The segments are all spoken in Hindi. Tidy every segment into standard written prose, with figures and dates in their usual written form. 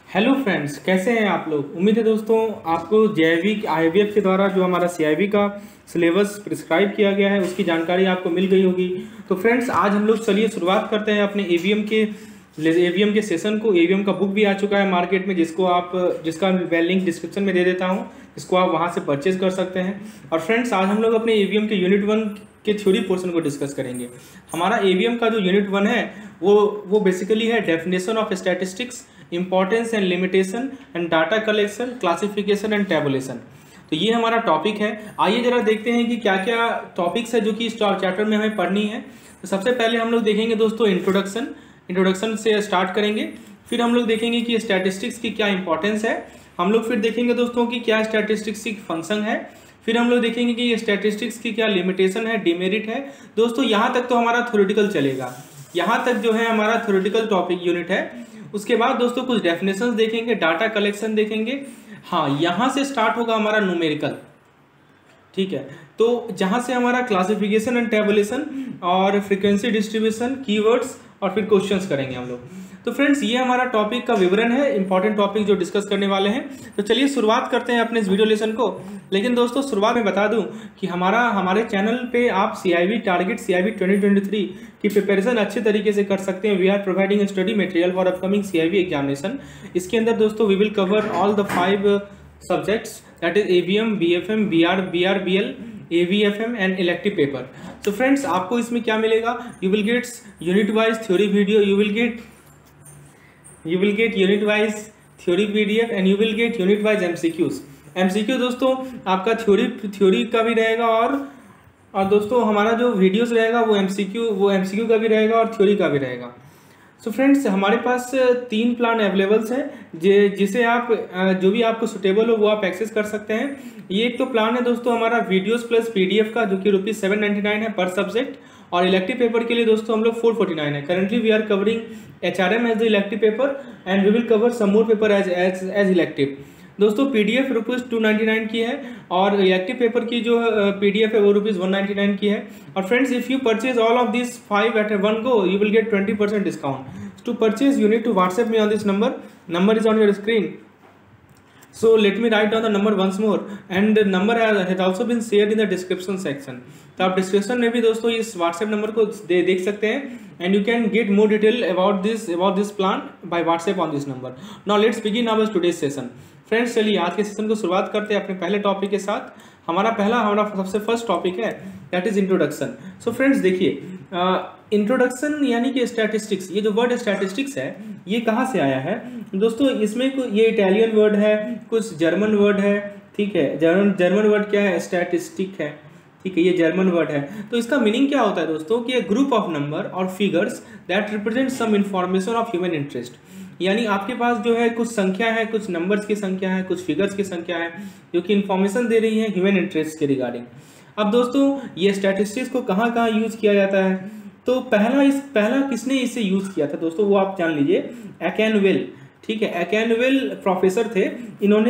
हेलो फ्रेंड्स, कैसे हैं आप लोग। उम्मीद है दोस्तों आपको जैविक आईवीएफ के द्वारा जो हमारा सीआईबी का सिलेबस प्रिस्क्राइब किया गया है उसकी जानकारी आपको मिल गई होगी। तो फ्रेंड्स आज हम लोग चलिए शुरुआत करते हैं अपने एवीएम के सेशन को। एवीएम का बुक भी आ चुका है मार्केट में, जिसका मैं लिंक डिस्क्रिप्शन में दे देता हूं, इसको आप वहां से परचेज कर सकते हैं। और फ्रेंड्स आज हम लोग अपने एवीएम के यूनिट 1 के थ्योरी पोर्शन को डिस्कस करेंगे। हमारा एवीएम का जो यूनिट 1 है वो बेसिकली है definition of statistics, importance and limitation and data collection, classification and tabulation. तो ये हमारा टॉपिक है। आइए जरा देखते हैं कि क्या क्या टॉपिक्स है जो कि इस चैप्टर में हमें पढ़नी है। तो सबसे पहले हम लोग देखेंगे दोस्तों इंट्रोडक्शन से स्टार्ट करेंगे। फिर हम लोग देखेंगे कि स्टैटिस्टिक्स की क्या इंपॉर्टेंस है। हम लोग फिर देखेंगे दोस्तों कि क्या स्टैटिस्टिक्स की फंक्शन है। फिर हम लोग देखेंगे कि स्टैटिस्टिक्स की क्या लिमिटेशन है, डिमेरिट है। दोस्तों यहाँ तक तो हमारा थ्योरेटिकल चलेगा, यहाँ तक जो है हमारा थ्योरेटिकल टॉपिक यूनिट है। उसके बाद दोस्तों कुछ डेफिनेशंस देखेंगे, डाटा कलेक्शन देखेंगे। हाँ, यहाँ से स्टार्ट होगा हमारा न्यूमेरिकल, ठीक है। तो जहाँ से हमारा क्लासिफिकेशन एंड टेबुलेशन और फ्रीक्वेंसी डिस्ट्रीब्यूशन, कीवर्ड्स और फिर क्वेश्चंस करेंगे हम लोग। तो फ्रेंड्स ये हमारा टॉपिक का विवरण है, इंपॉर्टेंट टॉपिक जो डिस्कस करने वाले हैं। तो चलिए शुरुआत करते हैं अपने इस वीडियो लेसन को। लेकिन दोस्तों शुरुआत में बता दूं कि हमारे चैनल पे आप सीआईबी 2023 की प्रिपरेशन अच्छे तरीके से कर सकते हैं। We are providing study material for upcoming CIB examination. इसके अंदर दोस्तों we will cover all the 5 subjects, that is AVM, BFM, BRBL, AVFM and elective paper. तो फ्रेंड्स आपको इसमें क्या मिलेगा, you will get unit wise theory video, you will get unit wise theory PDF and you will get unit wise MCQ दोस्तों आपका थ्योरी का भी रहेगा और दोस्तों हमारा जो वीडियोस रहेगा वो एमसीक्यू का भी रहेगा और थ्योरी का भी रहेगा। सो फ्रेंड्स हमारे पास 3 प्लान अवेलेबल्स हैं जिसे आप जो भी आपको सुटेबल हो वो आप एक्सेस कर सकते हैं। ये एक तो प्लान है दोस्तों हमारा वीडियोस प्लस पीडीएफ का, जो कि ₹799 है पर सब्जेक्ट। और इलेक्टिव पेपर के लिए दोस्तों हम लोग 449 है। Currently we are covering HRM as the elective paper and we will cover some more paper as elective. दोस्तों पीडीएफ ₹299 की है और इलेक्टिव पेपर की जो पीडीएफ है वो ₹199 की है। और friends if you purchase all of this 5 at one go you will get 20% discount. To purchase you need to WhatsApp me on this number is on your screen. So let me write down the number once more, and the number has also been shared in the description section. तो आप डिस्क्रिप्शन में भी दोस्तों इस व्हाट्सएप नंबर को देख सकते हैं and you can get more detail about this plan by WhatsApp on this number. Now let's begin our today's session. Friends चलिए आज के सेशन को शुरुआत करते हैं अपने पहले टॉपिक के साथ। हमारा सबसे फर्स्ट टॉपिक है that is introduction. So friends देखिए इंट्रोडक्शन यानी कि स्टैटिस्टिक्स, ये जो वर्ड स्टैटिस्टिक्स है ये कहाँ से आया है दोस्तों। इसमें ये इटालियन वर्ड है, कुछ जर्मन वर्ड है, ठीक है। जर्मन वर्ड क्या है, स्टैटिस्टिक है, ठीक है, ये जर्मन वर्ड है। तो इसका मीनिंग क्या होता है दोस्तों कि ग्रुप ऑफ नंबर और figures that represent some information of human interest. यानी आपके पास जो है कुछ संख्या है, कुछ नंबर्स की संख्या है, कुछ फिगर्स की संख्या है जो कि इंफॉर्मेशन दे रही है ह्यूमन इंटरेस्ट के रिगार्डिंग। अब दोस्तों ये स्टैटिस्टिक्स को कहाँ कहाँ यूज किया जाता है, तो पहला किसने इसे यूज किया था दोस्तों वो आप जान लीजिए, एकैनवेल, ठीक है। एकैनवेल प्रोफेसर थे, इन्होंने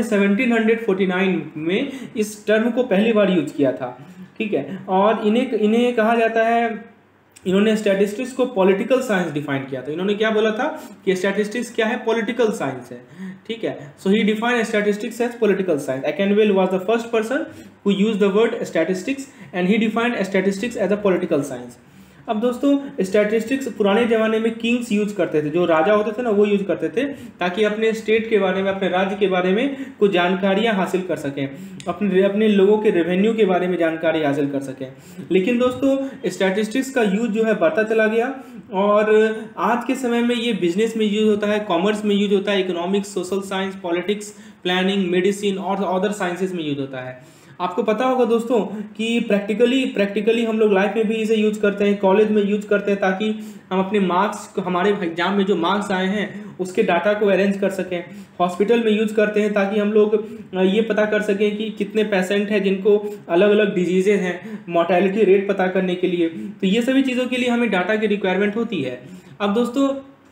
1749 में इस टर्म को पहली बार यूज किया था, ठीक है। और इन्हें कहा जाता है, इन्होंने स्टैटिस्टिक्स को पॉलिटिकल साइंस डिफाइन किया था। इन्होंने क्या बोला था कि स्टैटिस्टिक्स क्या है, पॉलिटिकल साइंस है, ठीक है। So he define statistics as political science. Achenwall was the first person who used the word statistics and he defined statistics as a political science. अब दोस्तों स्टैटिस्टिक्स पुराने जमाने में किंग्स यूज करते थे, जो राजा होते थे ना वो यूज करते थे, ताकि अपने स्टेट के बारे में, अपने राज्य के बारे में कुछ जानकारियां हासिल कर सकें, अपने लोगों के रेवेन्यू के बारे में जानकारी हासिल कर सकें। लेकिन दोस्तों स्टैटिस्टिक्स का यूज जो है बढ़ता चला गया और आज के समय में ये बिजनेस में यूज होता है, कॉमर्स में यूज होता है, economics, social science, politics, planning, medicine और अदर साइंसेज में यूज होता है। आपको पता होगा दोस्तों कि प्रैक्टिकली हम लोग लाइफ में भी इसे यूज करते हैं, कॉलेज में यूज करते हैं, ताकि हम अपने मार्क्स, हमारे एग्जाम में जो मार्क्स आए हैं उसके डाटा को अरेंज कर सकें। हॉस्पिटल में यूज करते हैं ताकि हम लोग ये पता कर सकें कि कितने पेशेंट हैं जिनको अलग अलग डिजीजेज हैं, मोर्टेलिटी रेट पता करने के लिए। तो ये सभी चीज़ों के लिए हमें डाटा की रिक्वायरमेंट होती है। अब दोस्तों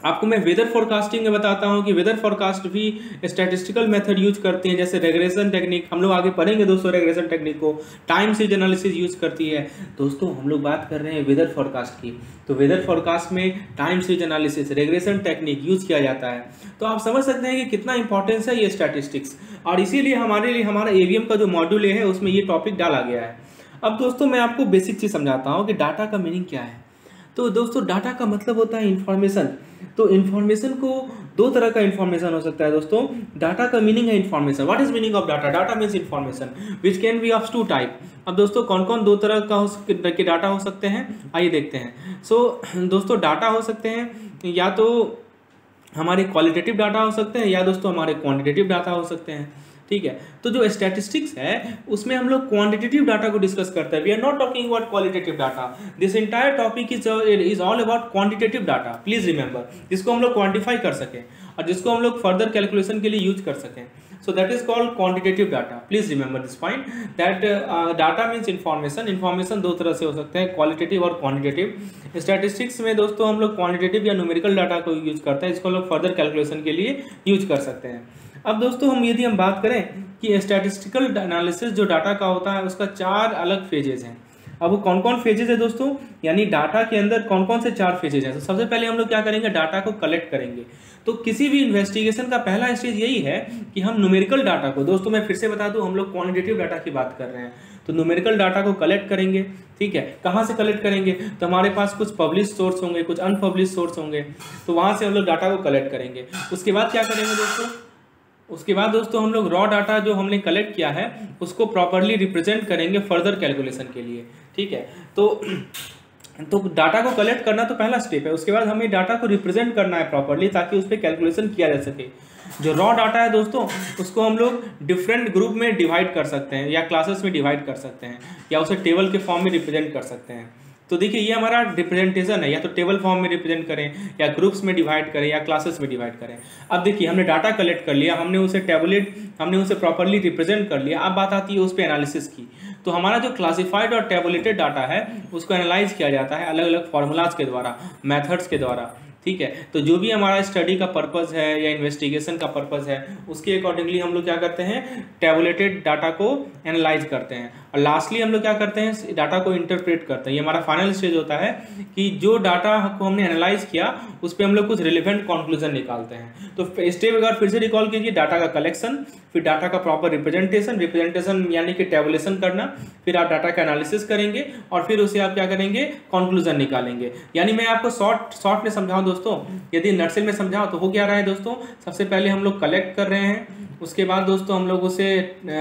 आपको मैं वेदर फोरकास्टिंग में बताता हूँ कि वेदर फोरकास्ट भी स्टैटिस्टिकल मेथड यूज करती हैं, जैसे रेग्रेशन टेक्निक, हम लोग आगे पढ़ेंगे दोस्तों रेग्रेशन टेक्निक को, टाइम सीरीज एनालिसिस यूज करती है। दोस्तों हम लोग बात कर रहे हैं वेदर फोरकास्ट की, तो वेदर फोरकास्ट में time series analysis, regression technique use किया जाता है। तो आप समझ सकते हैं कि कितना इंपॉर्टेंस है ये स्टैटिस्टिक्स, और इसीलिए हमारे लिए हमारा एवीएम का जो मॉड्यूल है उसमें ये टॉपिक डाला गया है। अब दोस्तों मैं आपको बेसिक चीज़ समझाता हूँ कि डाटा का मीनिंग क्या है। तो दोस्तों डाटा का मतलब होता है इंफॉर्मेशन। तो इन्फॉर्मेशन को दो तरह का इन्फॉर्मेशन हो सकता है दोस्तों। डाटा का मीनिंग है information. What is meaning of data? Data means information which can be of two type. अब दोस्तों कौन कौन दो तरह का के डाटा हो सकते हैं, आइए देखते हैं। दोस्तों डाटा हो सकते हैं या तो हमारे क्वालिटेटिव डाटा हो सकते हैं या दोस्तों हमारे क्वांटिटेटिव डाटा हो सकते हैं। ठीक है, तो जो स्टैटिस्टिक्स है उसमें हम लोग क्वांटिटेटिव डाटा को डिस्कस करते हैं। We are not talking about qualitative data. This entire topic is all about quantitative data. Please remember, जिसको हम लोग क्वांटिफाई कर सकें और जिसको हम लोग फर्दर कैलकुलेशन के लिए यूज कर सकें। So that is called quantitative data. Please remember this point that data means information. Information दो तरह से हो सकते हैं, qualitative और quantitative। Statistics में दोस्तों हम लोग quantitative या numerical data को यूज करते हैं, इसको हम लोग फर्दर कैलकुलेशन के लिए यूज कर सकते हैं। अब दोस्तों यदि हम बात करें कि स्टैटिस्टिकल एनालिसिस जो डाटा का होता है उसका 4 अलग फेजेज हैं। अब वो कौन कौन फेजेज है दोस्तों, यानी डाटा के अंदर कौन कौन से 4 फेजेज हैं। तो सबसे पहले हम लोग क्या करेंगे, डाटा को कलेक्ट करेंगे। तो किसी भी इन्वेस्टिगेशन का पहला स्टेज यही है कि हम न्यूमेरिकल डाटा को, दोस्तों मैं फिर से बता दूं हम लोग क्वांटिटेटिव डाटा की बात कर रहे हैं, तो न्यूमेरिकल डाटा को कलेक्ट करेंगे। ठीक है, कहाँ से कलेक्ट करेंगे, तो हमारे पास कुछ पब्लिश सोर्स होंगे, कुछ अनपब्लिश सोर्स होंगे, तो वहाँ से हम लोग डाटा को कलेक्ट करेंगे। उसके बाद क्या करेंगे दोस्तों, उसके बाद दोस्तों हम लोग रॉ डाटा जो हमने कलेक्ट किया है उसको प्रॉपरली रिप्रेजेंट करेंगे फर्दर कैलकुलेशन के लिए। ठीक है, तो डाटा को कलेक्ट करना तो पहला स्टेप है। उसके बाद हमें डाटा को रिप्रेजेंट करना है प्रॉपरली ताकि उस पर कैलकुलेशन किया जा सके। जो रॉ डाटा है दोस्तों उसको हम लोग डिफरेंट ग्रुप में डिवाइड कर सकते हैं या क्लासेस में डिवाइड कर सकते हैं या उसे टेबल के फॉर्म में रिप्रेजेंट कर सकते हैं। तो देखिए ये हमारा रिप्रेजेंटेशन है, या तो टेबल फॉर्म में रिप्रेजेंट करें या ग्रुप्स में डिवाइड करें या क्लासेस में डिवाइड करें। अब देखिए हमने डाटा कलेक्ट कर लिया, हमने उसे प्रॉपरली रिप्रेजेंट कर लिया। अब बात आती है उस पर एनालिसिस की। तो हमारा जो क्लासिफाइड और टेबुलेटेड डाटा है उसको एनालाइज किया जाता है अलग अलग फॉर्मूलाज के द्वारा, मेथड्स के द्वारा। ठीक है, तो जो भी हमारा स्टडी का पर्पस है या इन्वेस्टिगेशन का पर्पस है उसके अकॉर्डिंगली हम लोग क्या करते हैं, टेबुलेटेड डाटा को एनालाइज करते हैं। और लास्टली हम लोग क्या करते हैं, डाटा को इंटरप्रेट करते हैं। ये हमारा फाइनल स्टेज होता है कि जो डाटा को हमने एनालाइज किया उस पर हम लोग कुछ रिलेवेंट कंक्लूजन निकालते हैं। तो स्टेप अगर फिर से रिकॉल कीजिए, डाटा का कलेक्शन, फिर डाटा का प्रॉपर रिप्रेजेंटेशन यानी कि टेबुलेशन करना, फिर आप डाटा का एनालिसिस करेंगे और फिर उसे आप क्या करेंगे, कंक्लूजन निकालेंगे। यानी मैं आपको शॉर्ट में समझाऊं दोस्तों, यदि नटसेल में समझाऊं तो हो क्या रहा है दोस्तों, सबसे पहले हम लोग कलेक्ट कर रहे हैं, उसके बाद दोस्तों हम लोग उसे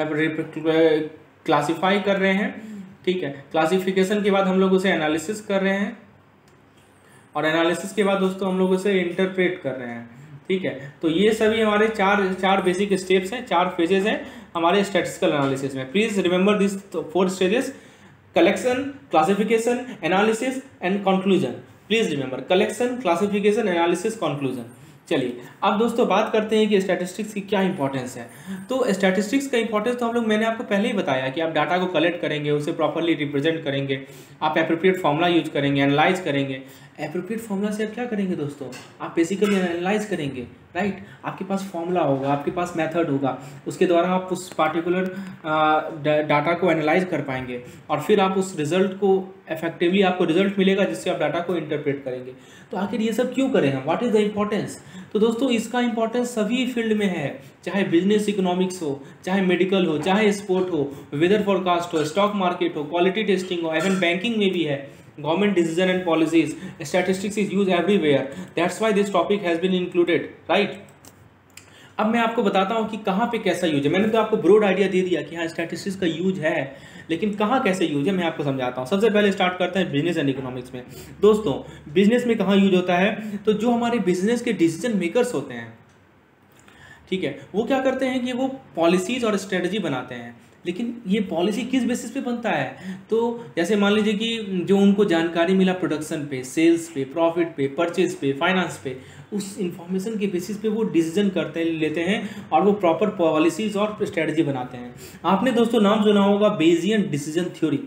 क्लासीफाई कर रहे हैं। ठीक है, क्लासिफिकेशन के बाद हम लोग उसे एनालिसिस कर रहे हैं और एनालिसिस के बाद दोस्तों हम लोग उसे इंटरप्रेट कर रहे हैं। ठीक है, तो ये सभी हमारे चार बेसिक स्टेप्स हैं, 4 फेजेस हैं हमारे स्टैटिस्टिकल एनालिसिस में। Please remember this 4 stages: collection, classification, analysis and conclusion. Please remember, collection, classification, analysis, conclusion. चलिए अब दोस्तों बात करते हैं कि स्टैटिस्टिक्स की क्या इंपॉर्टेंस है। तो स्टैटिस्टिक्स का इंपॉर्टेंस तो हम लोग, मैंने आपको पहले ही बताया कि आप डाटा को कलेक्ट करेंगे, उसे प्रॉपरली रिप्रेजेंट करेंगे, आप एप्रोप्रिएट फॉर्मूला यूज करेंगे, एनालाइज करेंगे। एप्रोप्रिएट फॉर्मूला से आप क्या करेंगे दोस्तों, आप बेसिकली एनालाइज करेंगे, राइट। आपके पास फॉर्मूला होगा, आपके पास मेथड होगा, उसके द्वारा आप उस पार्टिकुलर डाटा को एनालाइज कर पाएंगे और फिर आप उस रिजल्ट को इफेक्टिवली, आपको रिजल्ट मिलेगा जिससे आप डाटा को इंटरप्रेट करेंगे। तो आखिर ये सब क्यों करें हम, व्हाट इज द इम्पोर्टेंस। तो दोस्तों इसका इंपॉर्टेंस सभी फील्ड में है, चाहे बिजनेस इकोनॉमिक्स हो, चाहे मेडिकल हो, चाहे स्पोर्ट हो, वेदर फोरकास्ट हो, स्टॉक मार्केट हो, क्वालिटी टेस्टिंग हो, इवन बैंकिंग में भी है, government decision and policies, statistics is used everywhere. That's why this topic has been included, right? अब मैं आपको बताता हूँ कि कहाँ पे कैसा यूज है। मैंने तो आपको ब्रॉड आइडिया दे दिया कि हाँ स्टैटिस्टिक्स का यूज है, लेकिन कहाँ कैसे यूज है मैं आपको समझाता हूँ। सबसे पहले स्टार्ट करते हैं बिजनेस एंड इकोनॉमिक्स में। दोस्तों बिजनेस में कहाँ यूज होता है, तो जो हमारे बिजनेस के डिसीजन मेकर्स होते हैं, ठीक है, वो क्या करते हैं कि वो पॉलिसीज और स्ट्रेटजी बनाते हैं। लेकिन ये पॉलिसी किस बेसिस पे बनता है, तो जैसे मान लीजिए कि जो उनको जानकारी मिला प्रोडक्शन पे, सेल्स पे, प्रॉफिट पे, परचेज पे, फाइनेंस पे, उस इंफॉर्मेशन के बेसिस पे वो डिसीजन लेते हैं और वो प्रॉपर पॉलिसीज और स्ट्रेटजी बनाते हैं। आपने दोस्तों नाम सुना होगा बेजियन डिसीजन थ्योरी।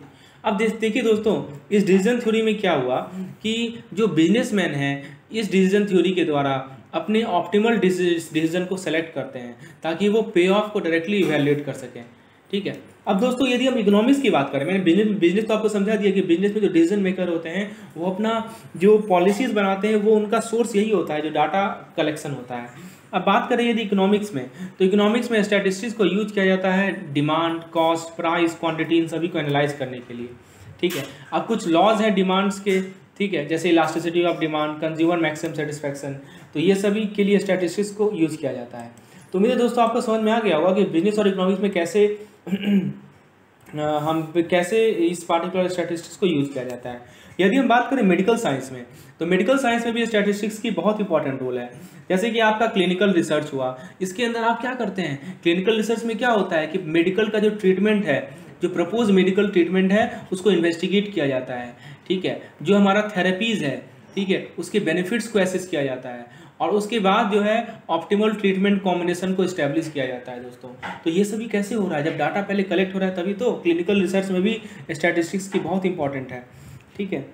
अब देखिए दोस्तों, इस डिसीजन थ्योरी में क्या हुआ कि जो बिजनेसमैन है इस डिसीजन थ्योरी के द्वारा अपने ऑप्टिमल डिसीजन को सेलेक्ट करते हैं ताकि वो पे ऑफ को डायरेक्टली इवैल्यूएट कर सकें। ठीक है, अब दोस्तों यदि हम इकोनॉमिक्स की बात करें, मैंने बिजनेस तो आपको समझा दिया कि बिजनेस में जो डिसीजन मेकर होते हैं वो अपना जो पॉलिसीज बनाते हैं वो उनका सोर्स यही होता है जो डाटा कलेक्शन होता है। अब बात करें यदि इकोनॉमिक्स में, तो इकोनॉमिक्स में स्टैटिस्टिक्स को यूज किया जाता है डिमांड, कॉस्ट, प्राइस, क्वांटिटी, इन सभी को एनालाइज करने के लिए। ठीक है, अब कुछ लॉज हैं डिमांड्स के, ठीक है, जैसे elasticity of demand, consumer maximum satisfaction, तो ये सभी के लिए स्टैटिस्टिक्स को यूज किया जाता है। तो मेरे दोस्तों आपको समझ में आ गया होगा कि बिजनेस और इकोनॉमिक्स में कैसे कैसे इस पार्टिकुलर स्टैटिस्टिक्स को यूज किया जाता है। यदि हम बात करें मेडिकल साइंस में, तो मेडिकल साइंस में भी स्टैटिस्टिक्स की बहुत इंपॉर्टेंट रोल है। जैसे कि आपका क्लिनिकल रिसर्च हुआ, इसके अंदर आप क्या करते हैं, क्लिनिकल रिसर्च में क्या होता है कि मेडिकल का जो ट्रीटमेंट है, जो प्रपोज मेडिकल ट्रीटमेंट है उसको इन्वेस्टिगेट किया जाता है। ठीक है, जो हमारा थेरेपीज है, ठीक है, उसके बेनिफिट्स को एसेस किया जाता है और उसके बाद जो है ऑप्टिमल ट्रीटमेंट कॉम्बिनेशन को इस्टेब्लिश किया जाता है दोस्तों। तो ये सभी कैसे हो रहा है, जब डाटा पहले कलेक्ट हो रहा है तभी तो। क्लिनिकल रिसर्च में भी स्टैटिस्टिक्स की बहुत इंपॉर्टेंट है। ठीक है,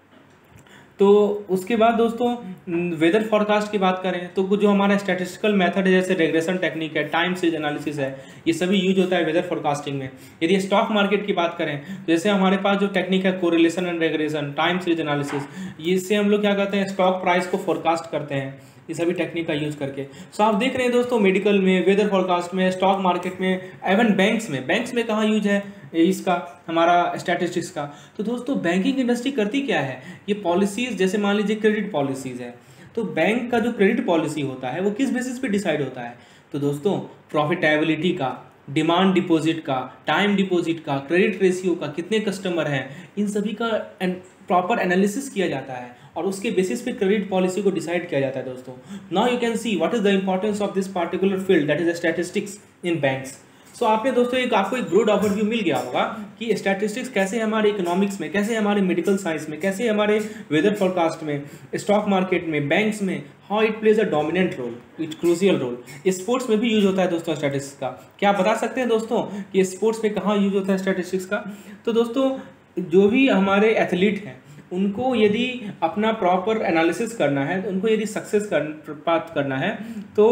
तो उसके बाद दोस्तों वेदर फॉरकास्ट की बात करें तो जो हमारा स्टैटिस्टिकल मेथड है जैसे रेग्रेशन टेक्निक है, टाइम सीरीज एनालिसिस है, ये सभी यूज होता है वेदर फॉरकास्टिंग में। यदि स्टॉक मार्केट की बात करें तो जैसे हमारे पास जो टेक्निक है correlation and regression, time series analysis, इससे हम लोग क्या करते हैं, स्टॉक प्राइस को फोरकास्ट करते हैं ये सभी टेक्निक का यूज करके। सो आप देख रहे हैं दोस्तों मेडिकल में, वेदर फॉरकास्ट में, स्टॉक मार्केट में, एवन बैंक्स में कहाँ यूज है इसका, हमारा स्टैटिस्टिक्स का। तो दोस्तों बैंकिंग इंडस्ट्री करती क्या है, ये पॉलिसीज, जैसे मान लीजिए क्रेडिट पॉलिसीज है, तो बैंक का जो क्रेडिट पॉलिसी होता है वो किस बेसिस पे डिसाइड होता है, तो दोस्तों प्रॉफिटेबिलिटी का, डिमांड डिपॉजिट का, टाइम डिपॉजिट का, क्रेडिट रेशियो का, कितने कस्टमर हैं, इन सभी का प्रॉपर एनालिसिस किया जाता है और उसके बेसिस पे क्रेडिट पॉलिसी को डिसाइड किया जाता है दोस्तों। Now you can see what is the importance of this particular field that is statistics in banks. So आपने दोस्तों आपको एक ब्रॉड ओवरव्यू मिल गया होगा कि स्टैटिस्टिक्स कैसे हमारे इकोनॉमिक्स में, कैसे हमारे मेडिकल साइंस में, कैसे हमारे वेदर फोरकास्ट में, स्टॉक मार्केट में, बैंक्स में, how it plays a dominant role, it crucial role. Sports में भी यूज होता है दोस्तों स्टैटिस्टिक्स का। क्या आप बता सकते हैं दोस्तों कि स्पोर्ट्स में कहाँ यूज होता है स्टैटिस्टिक्स का? तो दोस्तों जो भी हमारे एथलीट हैं उनको यदि अपना प्रॉपर एनालिसिस करना है, तो उनको यदि सक्सेस प्राप्त करना है तो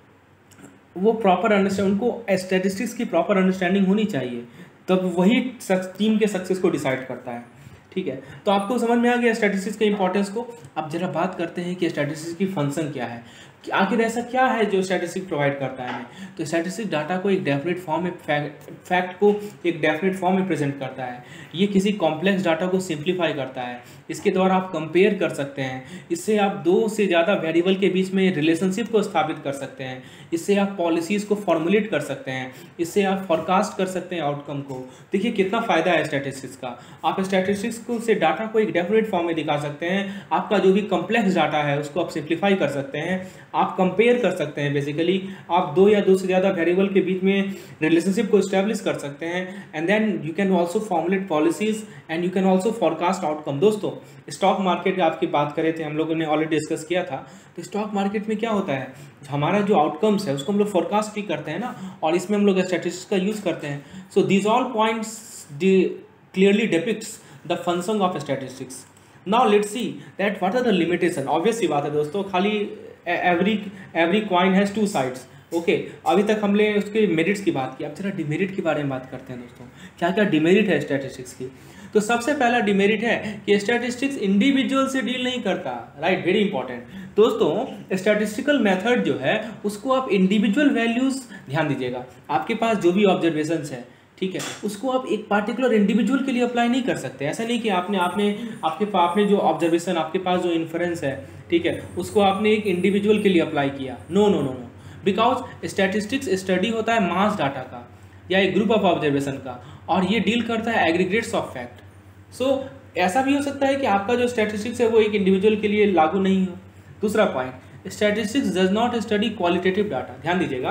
वो प्रॉपर अंडरस्टैंड, उनको स्टैटिस्टिक्स की प्रॉपर अंडरस्टैंडिंग होनी चाहिए, तब वही टीम के सक्सेस को डिसाइड करता है। ठीक है, तो आपको समझ में आ गया स्टैटिस्टिक्स के इंपॉर्टेंस को। अब जरा बात करते हैं कि स्टैटिस्टिक्स की फंक्शन क्या है, कि आखिर ऐसा क्या है जो स्टैटिस्टिक्स प्रोवाइड करता है हमें। तो स्टैटिस्टिक्स डाटा को एक डेफिनेट फॉर्म में, फैक्ट को एक डेफिनेट फॉर्म में प्रेजेंट करता है। ये किसी कॉम्प्लेक्स डाटा को सिंप्लीफाई करता है। इसके द्वारा आप कंपेयर कर सकते हैं, इससे आप दो से ज़्यादा वेरिएबल के बीच में रिलेशनशिप को स्थापित कर सकते हैं, इससे आप पॉलिसीज़ को फॉर्मुलेट कर सकते हैं, इससे आप फॉरकास्ट कर सकते हैं आउटकम को। देखिए कितना फ़ायदा है स्टैटिस्टिक्स का। आप स्टैटिस्टिक्स को से डाटा को एक डेफिनेट फॉर्म में दिखा सकते हैं, आपका जो भी कॉम्प्लेक्स डाटा है उसको आप सिंप्लीफाई कर सकते हैं, आप कंपेयर कर सकते हैं। बेसिकली आप दो या दो से ज़्यादा वेरिएबल के बीच में रिलेशनशिप को इस्टेब्लिश कर सकते हैं, and then you can also formulate policies and you can also forecast outcome. दोस्तों स्टॉक मार्केट की आपकी बात करें थे, हम लोगों ने ऑलरेडी डिस्कस किया था। तो स्टॉक मार्केट में क्या होता है, हमारा जो आउटकम्स है उसको हम लोग फॉरकास्ट भी करते हैं ना, और इसमें हम लोग स्टैटिस्टिक्स का यूज़ करते हैं। So these all points clearly depicts the function of statistics. Now let's see that what are the limitation. Obvious सी बात है दोस्तों, खाली every coin has two sides. Okay, अभी तक हमने उसके मेरिट्स की बात की, अब जरा डिमेरिट के बारे में बात करते हैं दोस्तों। क्या क्या डिमेरिट है स्टैटिस्टिक्स की? तो सबसे पहला डिमेरिट है कि स्टैटिस्टिक्स इंडिविजुअल से डील नहीं करता। राइट, वेरी इंपॉर्टेंट दोस्तों। स्टैटिस्टिकल मेथड जो है उसको आप इंडिविजुअल वैल्यूज, ध्यान दीजिएगा, आपके पास जो भी ऑब्जर्वेशंस है, ठीक है, उसको आप एक पार्टिकुलर इंडिविजुअल के लिए अप्लाई नहीं कर सकते। ऐसा नहीं कि आपने जो ऑब्जर्वेशन, आपके पास जो इन्फ्रेंस है, ठीक है, उसको आपने एक इंडिविजुअल के लिए अप्लाई किया। No no no no, because statistics study होता है मास डाटा का या एक ग्रुप ऑफ ऑब्जर्वेशन का, और ये डील करता है एग्रीगेट्स ऑफ फैक्ट। सो ऐसा भी हो सकता है कि आपका जो स्टैटिस्टिक्स है वो एक इंडिविजुअल के लिए लागू नहीं हो। दूसरा point, statistics does not study qualitative data. ध्यान दीजिएगा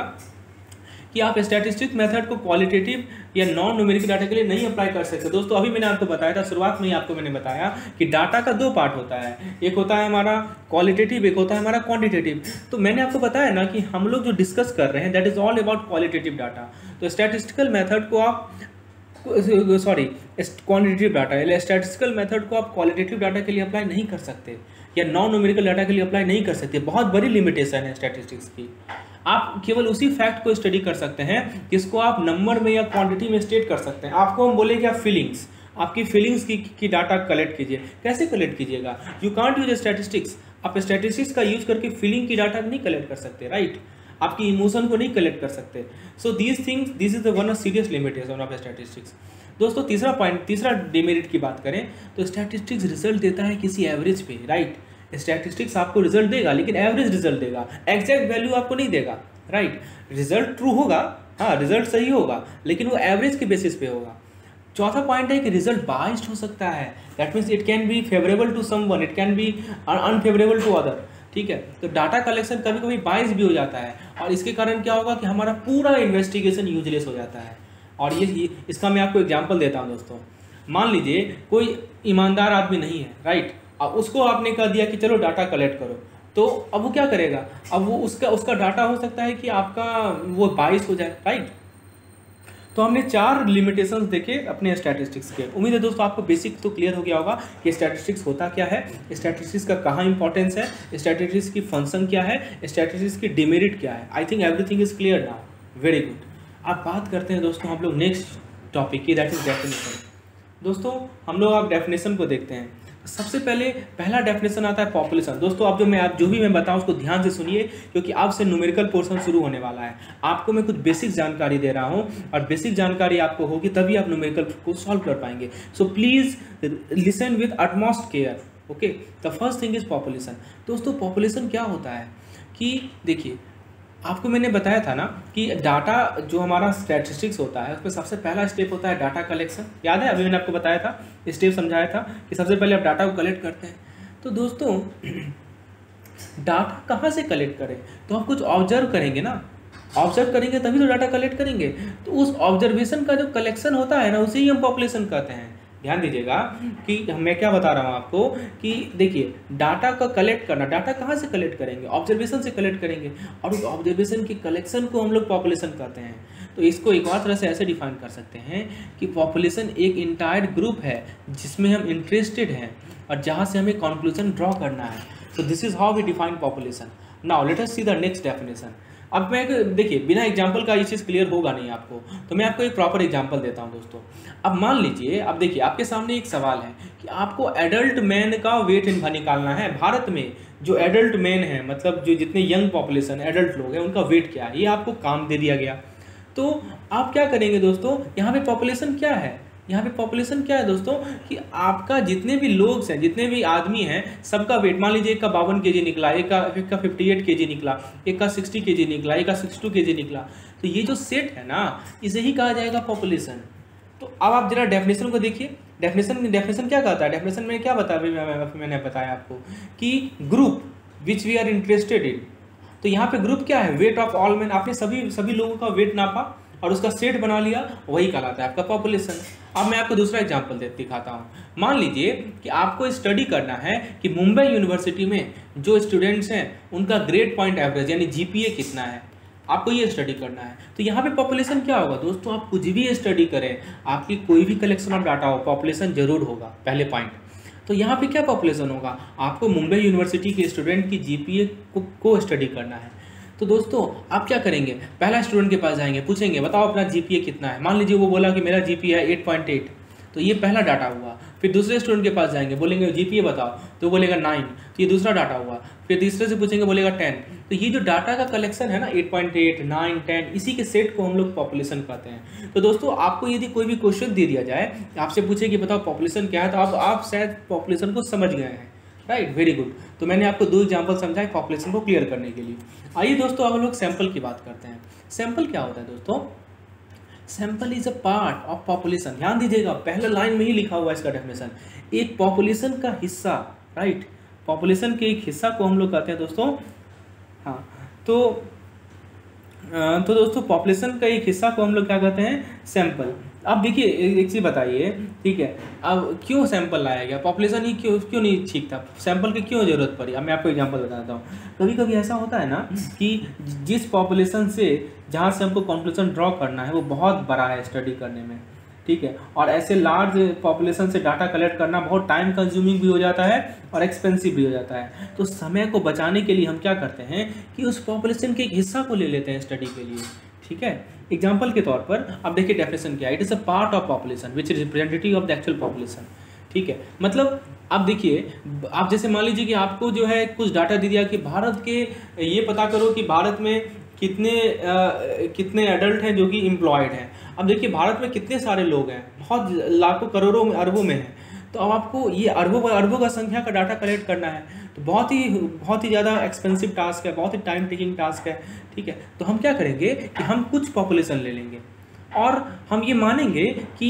कि आप स्टैटिस्टिक्स मेथड को क्वालिटेटिव या नॉन न्यूमेरिकल डाटा के लिए नहीं अप्लाई कर सकते। दोस्तों अभी मैंने आपको बताया था, शुरुआत में ही आपको मैंने बताया कि डाटा का दो पार्ट होता है, एक होता है हमारा क्वालिटेटिव, एक होता है हमारा क्वांटिटेटिव। तो मैंने आपको बताया ना कि हम लोग जो डिस्कस कर रहे हैं that is all about qualitative data. तो स्टैटिस्टिकल मेथड को आप सॉरी क्वांटिटेटिव डाटा, या स्टैटिस्टिकल मेथड को आप क्वालिटेटिव डाटा के लिए अप्लाई नहीं कर सकते या नॉन न्यूमेरिकल डाटा के लिए अप्लाई नहीं कर सकते। बहुत बड़ी लिमिटेशन है स्टैटिस्टिक्स की। आप केवल उसी फैक्ट को स्टडी कर सकते हैं जिसको आप नंबर में या क्वांटिटी में स्टेट कर सकते हैं। आपको हम बोले क्या फीलिंग्स, आपकी फीलिंग्स की डाटा कलेक्ट कीजिए। कैसे कलेक्ट कीजिएगा? You can't use statistics. आप स्टैटिस्टिक्स का यूज करके फीलिंग की डाटा नहीं कलेक्ट कर सकते, राइट? आपकी इमोशन को नहीं कलेक्ट कर सकते। So these things, this is the one of serious limitation of statistics. दोस्तों तीसरा पॉइंट, तीसरा डिमेरिट की बात करें तो स्टैटिस्टिक्स रिजल्ट देता है किसी एवरेज पे, राइट? स्टैटिस्टिक्स आपको रिजल्ट देगा लेकिन एवरेज रिजल्ट देगा, एग्जैक्ट वैल्यू आपको नहीं देगा, राइट? रिजल्ट ट्रू होगा, हाँ रिजल्ट सही होगा, लेकिन वो एवरेज के बेसिस पे होगा। चौथा पॉइंट है कि रिजल्ट बाइस्ड हो सकता है। That means it can be favourable to someone, it can be unfavourable to other, ठीक है? तो डाटा कलेक्शन कभी कभी बाइस भी हो जाता है और इसके कारण क्या होगा कि हमारा पूरा इन्वेस्टिगेशन यूजलेस हो जाता है। और ये इसका मैं आपको एग्जांपल देता हूँ दोस्तों। मान लीजिए कोई ईमानदार आदमी नहीं है, राइट? अब उसको आपने कह दिया कि चलो डाटा कलेक्ट करो, तो अब वो क्या करेगा? अब वो उसका डाटा हो सकता है कि आपका वो बाइस हो जाए, राइट? तो हमने 4 लिमिटेशंस देखे अपने स्टैटिस्टिक्स के। उम्मीद है दोस्तों आपको बेसिक तो क्लियर हो गया होगा कि स्टैटिस्टिक्स होता क्या है, स्टैटिस्टिक्स का कहाँ इंपॉर्टेंस है, स्टैटिस्टिक्स की फंक्शन क्या है, स्टैटिस्टिक्स की डिमेरिट क्या है। I think everything is clear now, very good. अब बात करते हैं दोस्तों हम लोग नेक्स्ट टॉपिक की, दैट इज डेफिनेशन। दोस्तों हम लोग आप डेफिनेशन को देखते हैं। सबसे पहला डेफिनेशन आता है पॉपुलेशन। दोस्तों आप जो भी मैं बताऊं उसको ध्यान से सुनिए, क्योंकि अब से न्यूमेरिकल पोर्शन शुरू होने वाला है। आपको मैं कुछ बेसिक जानकारी दे रहा हूं और बेसिक जानकारी आपको होगी तभी आप न्यूमेरिकल को सॉल्व कर पाएंगे। So please listen with utmost care, okay? The first thing is population. दोस्तों पॉपुलेशन क्या होता है कि देखिए, आपको मैंने बताया था ना कि डाटा जो हमारा स्टैटिस्टिक्स होता है उसमें सबसे पहला स्टेप होता है डाटा कलेक्शन। याद है अभी मैंने आपको बताया था, स्टेप समझाया था कि सबसे पहले आप डाटा को कलेक्ट करते हैं। तो दोस्तों डाटा कहाँ से कलेक्ट करें? तो हम कुछ ऑब्जर्व करेंगे ना, ऑब्जर्व करेंगे तभी तो डाटा कलेक्ट करेंगे। तो उस ऑब्जर्वेशन का जो कलेक्शन होता है ना, उसे ही हम पॉपुलेशन कहते हैं। ध्यान दीजिएगा कि मैं क्या बता रहा हूँ आपको कि देखिए, डाटा का कलेक्ट करना, डाटा कहाँ से कलेक्ट करेंगे? ऑब्जर्वेशन से कलेक्ट करेंगे, और उस ऑब्जर्वेशन की कलेक्शन को हम लोग पॉपुलेशन कहते हैं। तो इसको एक और तरह से ऐसे डिफाइन कर सकते हैं कि पॉपुलेशन एक इंटायर ग्रुप है जिसमें हम इंटरेस्टेड हैं और जहाँ से हमें कंक्लूजन ड्रॉ करना है। So this is how we define population. Now let us see the next definition. अब मैं देखिए, बिना एग्जाम्पल का ये चीज़ क्लियर होगा नहीं आपको, तो मैं आपको एक प्रॉपर एग्जाम्पल देता हूँ दोस्तों। अब मान लीजिए, अब देखिए आपके सामने एक सवाल है कि आपको एडल्ट मैन का वेट निकालना है। भारत में जो एडल्ट मैन है, मतलब जो जितने यंग पॉपुलेशन एडल्ट लोग हैं, उनका वेट क्या है, ये आपको काम दे दिया गया। तो आप क्या करेंगे दोस्तों? यहाँ पे पॉपुलेशन क्या है? यहाँ पे पॉपुलेशन क्या है दोस्तों कि आपका जितने भी लोग हैं, जितने भी आदमी हैं, सबका वेट, मान लीजिए एक का 52 kg निकला, एक का 58 kg निकला, एक का 60 kg निकला, एक का 62 kg निकला। तो ये जो सेट है ना, इसे ही कहा जाएगा पॉपुलेशन। तो अब आप जरा डेफिनेशन को देखिए। डेफिनेशन क्या कहता है? डेफिनेशन में क्या बताया? मैंने बताया आपको कि group which we are interested in. तो यहाँ पे ग्रुप क्या है? Weight of all man. आपने सभी लोगों का वेट नापा और उसका सेट बना लिया, वही कहलाता है आपका पॉपुलेशन। अब मैं आपको दूसरा एग्जांपल दिखाता हूँ। मान लीजिए कि आपको स्टडी करना है कि मुंबई यूनिवर्सिटी में जो स्टूडेंट्स हैं उनका ग्रेड पॉइंट एवरेज यानी जीपीए कितना है, आपको ये स्टडी करना है। तो यहाँ पे पॉपुलेशन क्या होगा दोस्तों? आप कुछ भी स्टडी करें, आपकी कोई भी कलेक्शन ऑफ डाटा हो, पॉपुलेशन जरूर होगा, पहले पॉइंट। तो यहाँ पे क्या पॉपुलेशन होगा? आपको मुंबई यूनिवर्सिटी के स्टूडेंट की जीपीए को स्टडी करना है। तो दोस्तों आप क्या करेंगे? पहला स्टूडेंट के पास जाएंगे, पूछेंगे बताओ अपना जीपीए कितना है। मान लीजिए वो बोला कि मेरा जीपीए है 8.8, तो ये पहला डाटा हुआ। फिर दूसरे स्टूडेंट के पास जाएंगे, बोलेंगे जीपीए बताओ, तो बोलेगा 9, तो ये दूसरा डाटा हुआ। फिर तीसरे से पूछेंगे, बोलेगा 10। तो ये जो डाटा का कलेक्शन है ना, 8.8, 9, 10, इसी के सेट को हम लोग पॉपुलेशन कहते हैं। तो दोस्तों आपको यदि कोई भी क्वेश्चन दे दिया जाए, आपसे पूछे कि बताओ पॉपुलेशन क्या है, तो आप शायद पॉपुलेशन को समझ गए हैं, राइट? Very good. तो मैंने आपको 2 एग्जाम्पल समझाए पॉपुलेशन को क्लियर करने के लिए। आइए दोस्तों अब हम लोग सैंपल की बात करते हैं। सैंपल क्या होता है दोस्तों? Sample is a part of population. ध्यान दीजिएगा, पहले लाइन में ही लिखा हुआ है इसका डेफिनेशन, एक पॉपुलेशन का हिस्सा, राइट? पॉपुलेशन के एक हिस्सा को हम लोग कहते हैं दोस्तों, हाँ। तो दोस्तों पॉपुलेशन का एक हिस्सा को हम लोग क्या कहते हैं? सैंपल। अब देखिए एक चीज़ बताइए, ठीक है, अब क्यों सैंपल लाया गया? पॉपुलेशन ही क्यों नहीं ठीक था? सैंपल की क्यों जरूरत पड़ी? अब मैं आपको एग्जांपल बताता हूँ। कभी कभी ऐसा होता है ना कि जिस पॉपुलेशन से जहाँ से हमको कंक्लूजन ड्रॉ करना है वो बहुत बड़ा है स्टडी करने में, ठीक है। और ऐसे लार्ज पॉपुलेशन से डाटा कलेक्ट करना बहुत टाइम कंज्यूमिंग भी हो जाता है और एक्सपेंसिव भी हो जाता है। तो समय को बचाने के लिए हम क्या करते हैं कि उस पॉपुलेशन के एक हिस्सा को ले लेते हैं स्टडी के लिए, ठीक है। एग्जाम्पल के तौर पर अब देखिए डेफिनेशन क्या है, it is a part of population which is representative of the actual population, ठीक है। मतलब आप देखिए, आप जैसे मान लीजिए कि आपको जो है कुछ डाटा दे दिया कि भारत के ये पता करो कि भारत में कितने एडल्ट हैं जो कि एम्प्लॉयड हैं। अब देखिए भारत में कितने सारे लोग हैं, बहुत लाखों करोड़ों में अरबों में हैं। तो अब आपको ये अरबों का संख्या का डाटा कलेक्ट करना है, तो बहुत ही ज़्यादा एक्सपेंसिव टास्क है, बहुत ही टाइम टेकिंग टास्क है, ठीक है। तो हम क्या करेंगे कि हम कुछ पॉपुलेशन ले लेंगे और हम ये मानेंगे कि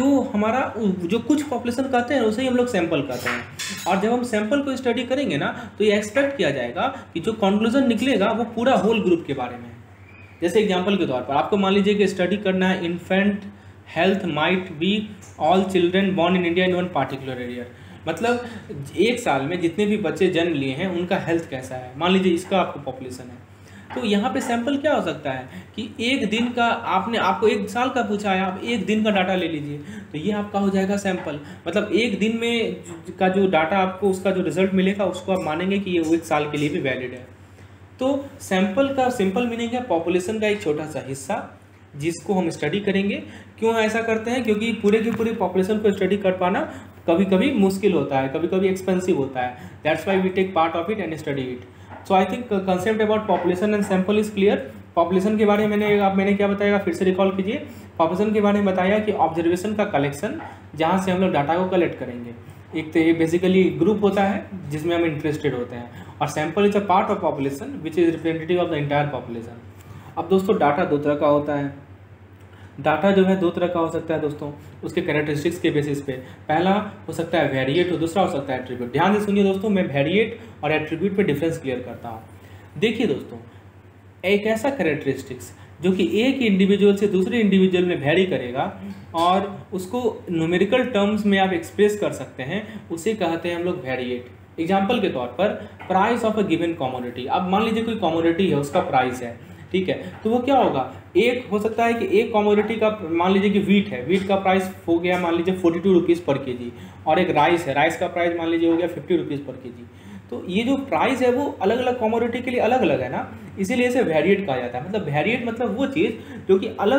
जो कुछ पॉपुलेशन कहते हैं उसे ही हम लोग सैंपल कहते हैं। और जब हम सैंपल को स्टडी करेंगे ना, तो ये एक्सपेक्ट किया जाएगा कि जो कंक्लूजन निकलेगा वो पूरा होल ग्रुप के बारे में है। जैसे एग्जांपल के तौर पर आपको मान लीजिए कि स्टडी करना है infant health might be all children born in India in one particular area. मतलब एक साल में जितने भी बच्चे जन्म लिए हैं उनका हेल्थ कैसा है, मान लीजिए इसका आपको पॉपुलेशन है। तो यहाँ पे सैंपल क्या हो सकता है कि एक दिन का आपको एक साल का पूछा है, आप एक दिन का डाटा ले लीजिए, तो ये आपका हो जाएगा सैंपल। मतलब एक दिन में का जो डाटा आपको उसका जो रिजल्ट मिलेगा उसको आप मानेंगे कि ये एक साल के लिए भी वैलिड है। तो सैंपल का सिंपल मीनिंग है पॉपुलेशन का एक छोटा सा हिस्सा जिसको हम स्टडी करेंगे। क्यों ऐसा करते हैं? क्योंकि पूरे की पूरी पॉपुलेशन को स्टडी कर पाना कभी कभी मुश्किल होता है, कभी कभी एक्सपेंसिव होता है। That's why we take part of it and study it. So I think concept about population and sample is clear. Population के बारे में मैंने क्या बताया, फिर से रिकॉल कीजिए। पॉपुलेशन के बारे में बताया कि ऑब्जर्वेशन का कलेक्शन जहाँ से हम लोग डाटा को कलेक्ट करेंगे। एक तो ये बेसिकली ग्रुप होता है जिसमें हम इंटरेस्टेड होते हैं, और sample is a part of population which is representative of the entire population. अब दोस्तों डाटा दो तरह का होता है। डाटा जो है दो तरह का हो सकता है दोस्तों, उसके कैरेक्टरिस्टिक्स के बेसिस पे। पहला हो सकता है वेरिएट और दूसरा हो सकता है एट्रीब्यूट। ध्यान से सुनिए दोस्तों, मैं वेरिएट और एट्रीब्यूट पे डिफरेंस क्लियर करता हूँ। देखिए दोस्तों, एक ऐसा कैरेक्टरिस्टिक्स जो कि एक इंडिविजुअल से दूसरे इंडिविजुअल में वेरी करेगा और उसको न्यूमेरिकल टर्म्स में आप एक्सप्रेस कर सकते हैं, उसे कहते हैं हम लोग वेरिएट। एग्जाम्पल के तौर पर price of a given commodity. अब मान लीजिए कोई कमोडिटी है, उसका प्राइस है, ठीक है। तो वो क्या होगा, एक हो सकता है कि एक कमोडिटी का, मान लीजिए कि वीट है, वीट का प्राइस हो गया मान लीजिए 42 रुपीज़ पर केजी, और एक राइस है, राइस का प्राइस मान लीजिए हो गया 50 रुपीज़ पर केजी। तो ये जो प्राइस है वो अलग अलग कमोडिटी के लिए अलग अलग है ना, इसीलिए इसे वेरिएट कहा जाता है। मतलब वेरिएट मतलब वो चीज़ जो कि अलग